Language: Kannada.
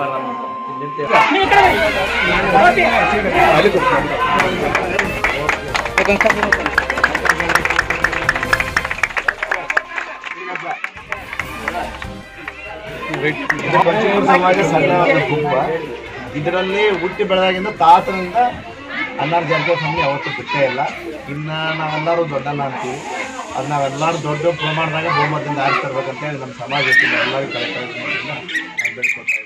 ಸಮಾಜ ಸಣ್ಣ ಗುಂಪ ಇದರಲ್ಲಿ ಹುಟ್ಟಿ ಬೆಳೆದಾಗಿಂದ ತಾತನಿಂದ ಹನ್ನೆರಡು ಜನತೆ ಸಮಯ ಯಾವತ್ತೂ ಬಿಟ್ಟೇ ಇಲ್ಲ. ಇನ್ನು ನಾವೆಲ್ಲರೂ ದೊಡ್ಡಲ್ಲ ಅಂತೀವಿ. ಅದು ನಾವೆಲ್ಲರೂ ದೊಡ್ಡ ಪ್ರಮಾಣದಾಗ ಬಹುಮತದಿಂದ ಆರಿಸ್ತಿರ್ಬೇಕಂತೇಳಿ ನಮ್ಮ ಸಮಾಜ ಎಲ್ಲರಿಗೂ ಕರೆಕ್ಟಾಗಿ ಬೆಳ್ಕೊಳ್ತಾ